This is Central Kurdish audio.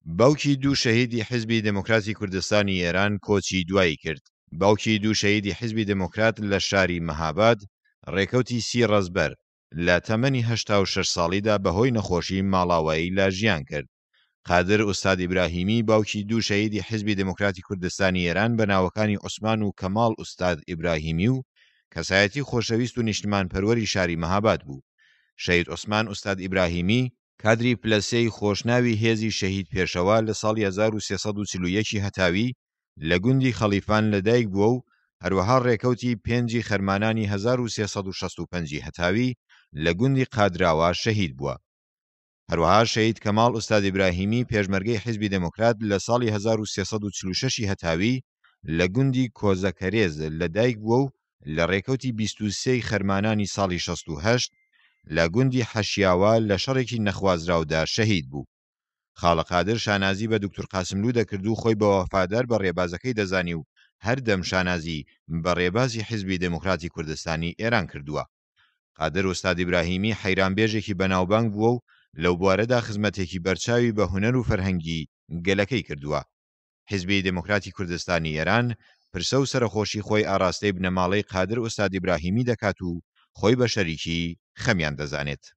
باوکی دوو شەهیدی حیزبی دموکراتی کوردستانی ئێران کۆچی دوایی کرد. باوکی دوو شەهیدی حیزبی دموکرات لە شاری مەهاباد ڕێکەوتی سی ڕەزبەر لە تەمەنی 86 ساڵیدا بەهۆی نەخۆشی ماڵاوایی لا ژیان کرد. قادر ئوستاد ئیبراهیمی باوکی دوو شەهیدی حیزبی دموکراتی کوردستانی ئێران بە ناوەکانی عوسمان و کەماڵ ئوستاد ئیبراهیمی و کەسایەتی خۆشەویست و نیشتمانپەروەری شاری مەهاباد بوو. شەهید عوسمان ئوستاد ئیبراهیمی کادری پلەسەی خۆشناوی هێزی شەهید پێشەوە لە ساڵی 1340 هەتاوی لە گوندی خەلیفان لەدایک بووە و هەروەها ڕێکەوتی پێنجی خەرمانانی 1365 هەتاوی لە گوندی قادراوە شەهید بووە. هەروەها شەهید کەماڵ ئوستاد ئیبراهیمی پێشمەرگەی حیزبی دموکرات لە ساڵی 1346 هەتاوی لە گوندی کۆزەکەرێز لەدایک بووە و لە ڕێکەوتی 23 خەرمانانی ساڵی 68 لە گوندی حەشیاوە لە شەڕێکی نەخوازراودا شەهید بوو. خاڵە قادر شانازی بە دکتور قاسملوو دەکرد و خۆی بە وەفادار بە ڕێبازەکەی دەزانی و هەردەم شانازی بە ڕێبازی حیزبی دموکراتی کوردستانی ئێران کردووە. قادر ئوستاد ئیبراهیمی حەیرانبێژێکی بەناوبانگ بووە و لەو بوارەدا خزمەتێکی بەرچاوی بە هونەر و فەرهەنگی گەلەکەی کردووە. حیزبی دموکراتی کوردستانی ئێران پرسە و سەرخۆشی خۆی ئاراستەی بنەماڵەی قادر ئوستاد ئیبراهیمی دەکات و خۆی بە شەریکی خەمیان دەزانێت.